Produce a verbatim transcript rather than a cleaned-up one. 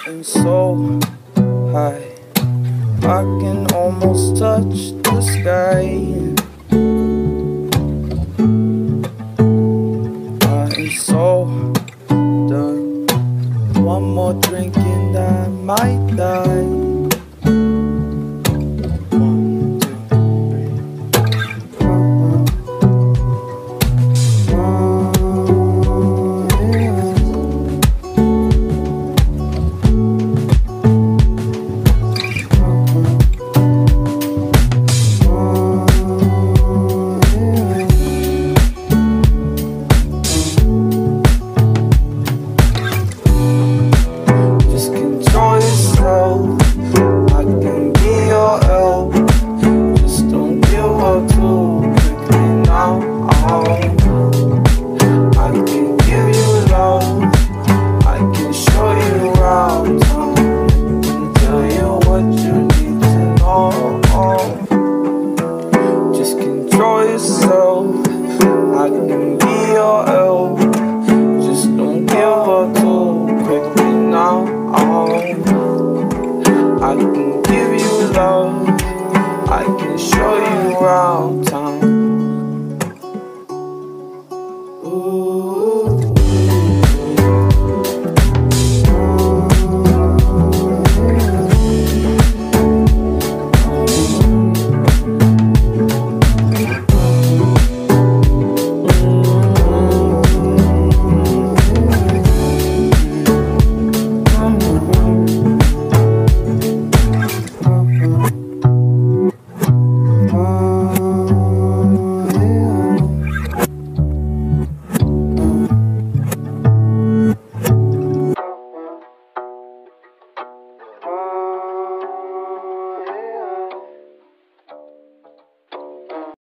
getting so high, I can almost touch the sky. I am so done. One more drink and I might die. I can be your help. Just don't give up too quickly now. I can give you love. I can show you around town. Ooh.